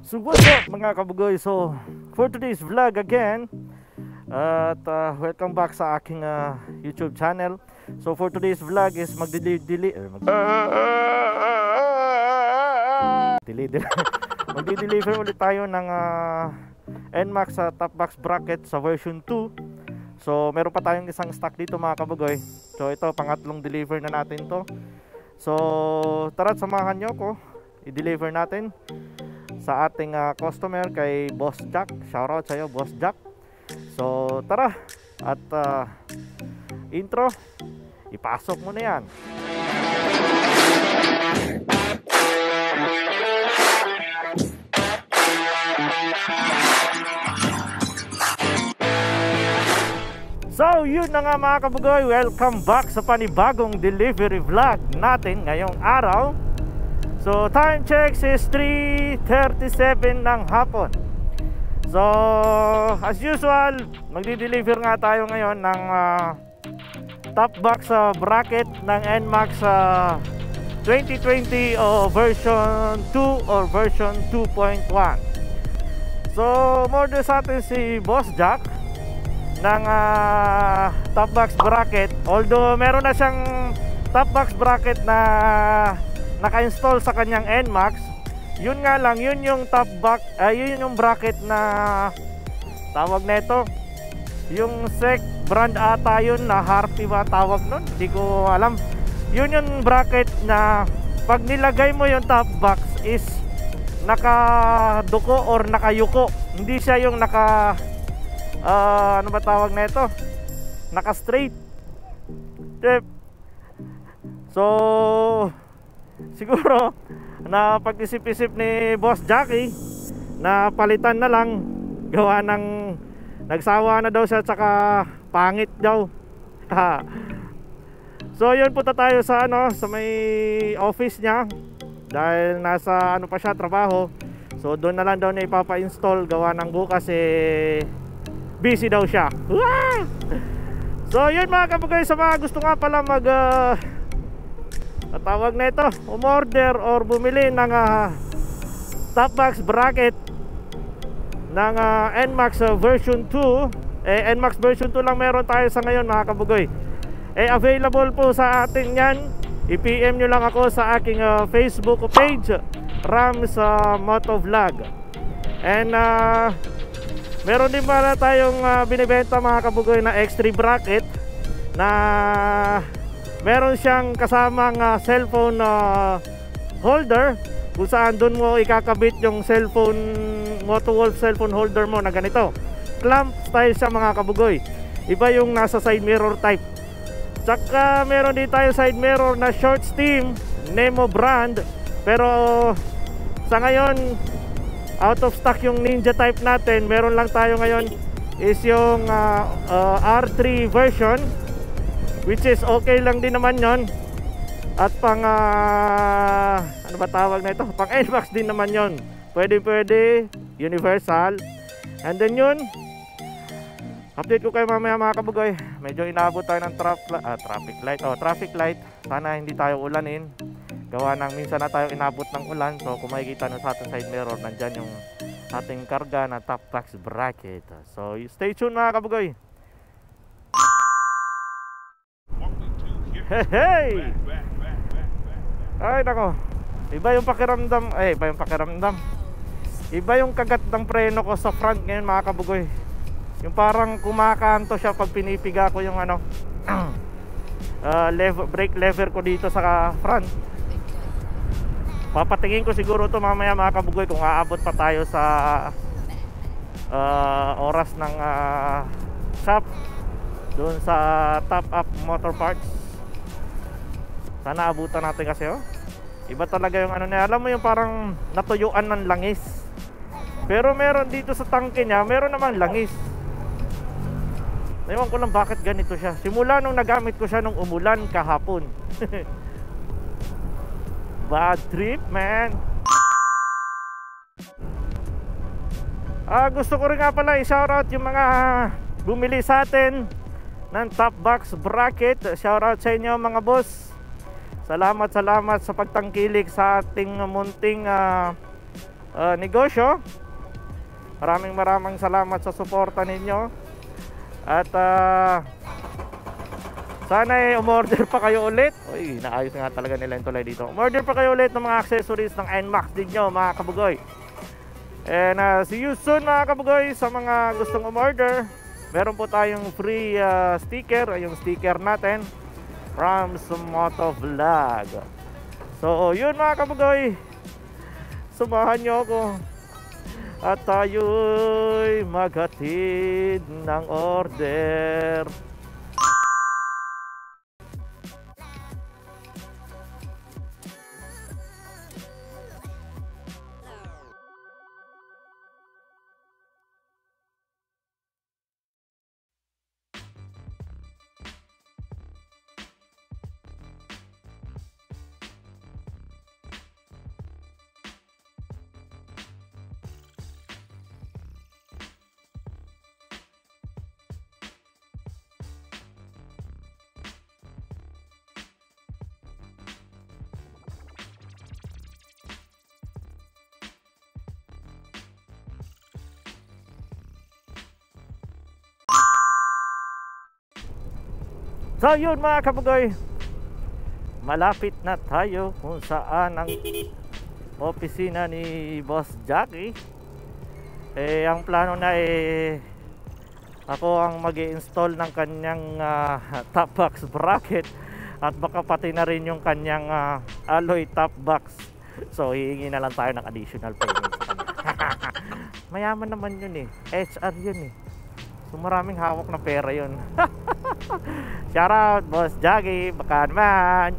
So what's up mga kabugoy? So for today's vlog again, at welcome back sa aking YouTube channel. So for today's vlog is magdi-deliver ulit tayo ng NMAX sa top box bracket sa version 2. So meron pa tayong isang stock dito mga kabugoy. So ito pangatlong deliver na natin to. So tara, samahan nyo ko i-deliver natin sa ating customer kay Boss Jack. Shoutout sa'yo Boss Jack. So tara at intro, ipasok mo na yan. So yun na nga mga kabugoy, welcome back sa panibagong delivery vlog natin ngayong araw. So time checks is 3:37 ng hapon. So as usual, magdi-deliver nga tayo ngayon ng top box bracket ng NMAX 2020 o version 2 or version 2.1. So order sa atin si Boss Jack ng top box bracket. Although meron na siyang top box bracket na naka-install sa kanyang NMAX, yun nga lang, yun yung top box, yun yung bracket na tawag nito, yung SEC brand ata yun, na Harpy ba tawag nun, hindi ko alam. Yun yung bracket na pag nilagay mo yung top box is nakaduko or nakayuko, hindi siya yung ano ba tawag nito, naka-straight. So siguro na pag-isip-isip ni Boss Jackie na palitan na lang, gawa ng nagsawa na daw siya tsaka pangit daw. So yun, punta tayo sa sa may office niya dahil nasa pa siya, trabaho. So doon na lang daw niya ipapa-install, gawa ng bukas busy daw siya. So yun mga kabugay, sa mga gusto nga pala tawag na ito, umorder or bumili ng top box bracket ng NMAX version 2. NMAX version 2 lang meron tayo sa ngayon mga kabugoy. Available po sa atin yan. I-PM nyo lang ako sa aking Facebook page, Rams Motovlog. And meron din pala tayong binibenta mga kabugoy na X3 bracket na meron siyang kasamang cellphone holder, kung saan doon mo ikakabit yung cellphone, Motowolf cellphone holder mo na ganito. Clamp style siya mga kabugoy. Iba yung nasa side mirror type. Tsaka meron din tayo side mirror na short steam, Nemo brand. Pero sa ngayon, out of stock yung Ninja type natin. Meron lang tayo ngayon is yung R3 version, which is okay lang din naman yon. At pang ano ba tawag na ito, pang NMAX din naman yon. Pwede universal. And then yun, update ko kayo mamaya mga kabugoy. Medyo inaabot tayo ng traffic light. Sana hindi tayo ulanin, gawa ng minsan na tayo inabot ng ulan. So kung makikita nyo sa ating side mirror, nandyan yung ating karga na top box bracket. So stay tuned mga kabugoy. Hey! Ay nako, iba yung pakiramdam. Iba yung kagat ng preno ko sa front ngayon mga kabugoy. Yung parang kumakanto siya pag pinipiga ko yung brake lever ko dito sa front. Papatingin ko siguro to mamaya mga kabugoy kung aabot pa tayo sa oras ng shop doon sa Top Up Motor Parts. Sana abutan natin kasi iba talaga yung niya. Alam mo yung parang natuyuan ng langis. Pero meron dito sa tangke niya, meron naman langis. Ewan ko lang bakit ganito siya. Simula nung nagamit ko siya nung umulan kahapon. Bad trip man. Gusto ko rin nga pala i-shoutout yung mga bumili sa atin ng top box bracket. Shoutout sa inyo mga boss. Salamat sa pagtangkilik sa ating munting negosyo. Maraming salamat sa suporta ninyo. At sana umorder pa kayo ulit. Uy, naayos nga talaga nila yung tulay dito. Umorder pa kayo ulit ng mga accessories ng NMAX ninyo, mga kabugoy. And see you soon, mga kabugoy. Sa mga gustong umorder, meron po tayong free sticker. Yung sticker natin from Sumoto Vlog. So yun, mga kabugoy, samahan nyo ako at tayo'y maghatid ng order. So yun, mga kabugoy, malapit na tayo kung saan ang opisina ni Boss Jackie. Ang plano na ako ang mag-i-install ng kanyang top box bracket at baka pati na rin yung kanyang alloy top box. So hihingi na lang tayo ng additional payment sa kanya. Mayaman naman yun HR yun So maraming hawak na pera yun. Shout out Boss Jackie, baka naman.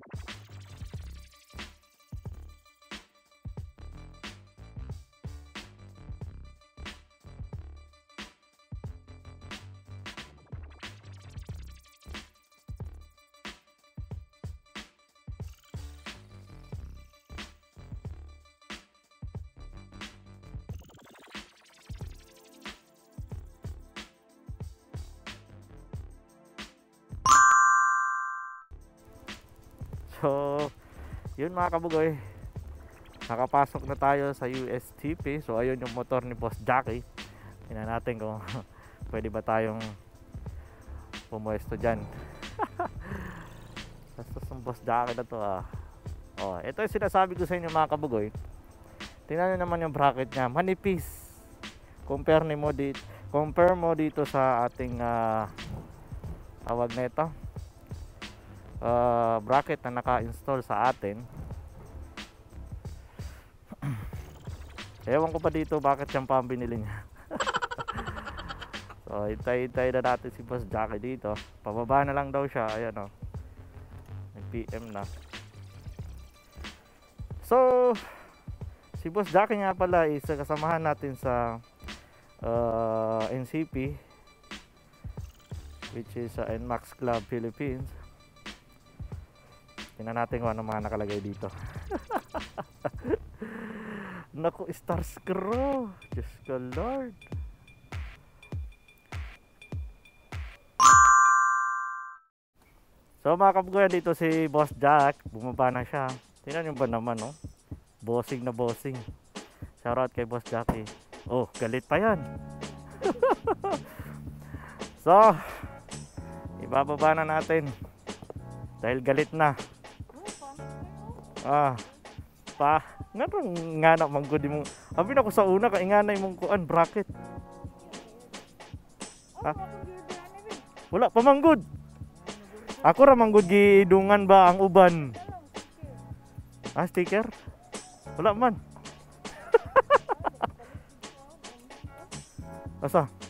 So, yun, mga kabugoy, nakapasok na tayo sa USTP. So, ayun yung motor ni Boss Jackie. Tingnan natin kung pwede ba tayong pumuesto dyan. Basta yung Boss Jackie na to ito yung sinasabi ko sa inyo, mga kabugoy. Tingnan nyo naman yung bracket nya, manipis. Compare mo dito sa ating tawag na ito, bracket na naka-install sa atin. Ewan ko pa dito bakit siyang pa ang binili niya. So hintay na natin si Boss Jackie dito. Pababa na lang daw siya. Ayan may PM na. So si Boss Jackie nga pala is kasamahan natin sa NCP, which is NMAX Club Philippines. Tingnan natin kung ano mga nakalagay dito. Naku, Star Screw. Diyos ko Lord. So mga kabugoy, dito si Boss Jack. Bumaba na siya. Tingnan nyo ba naman bossing na bossing. Shoutout kay Boss Jackie. Oh, galit pa yan. So ibababa na natin dahil galit na. Nga na manggod mo. Abi na ko sa una ka inganay mong kuan bracket. Wala pa manggod. Ako ra manggod gidungan ba ang uban. Sticker? Wala man. Asa?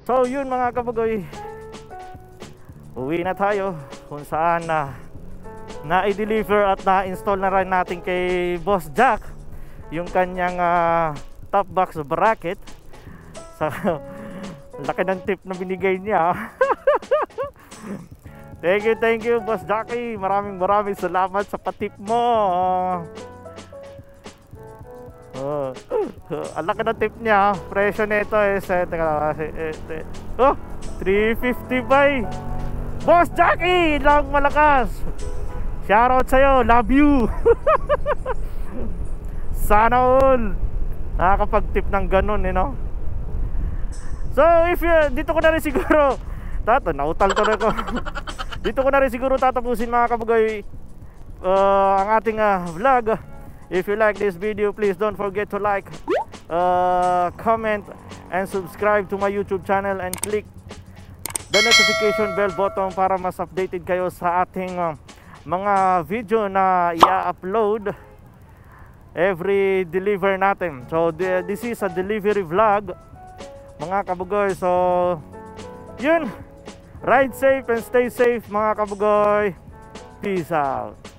So yun mga kabugoy, uwi na tayo kung saan na-i-deliver at na-install na rin natin kay Boss Jack yung kanyang top box bracket. Sa laki ng tip na binigay niya. Thank you Boss Jackie, maraming salamat sa patip mo. Ang laki ng tip niya. Presyo nito is 350 by Boss Jackie, lang malakas. Shoutout sa'yo, love you. Sana all nakakapag-tip ng ganun, So if dito ko na rin siguro nautal ko na ko. Dito ko na rin siguro tatapusin mga kabugoy ang ating vlog. If you like this video, please don't forget to like, comment and subscribe to my YouTube channel and click the notification bell button para mas updated kayo sa ating mga video na i-upload every deliver natin. So this is a delivery vlog mga kabugoy. So yun, ride safe and stay safe mga kabugoy. Peace out.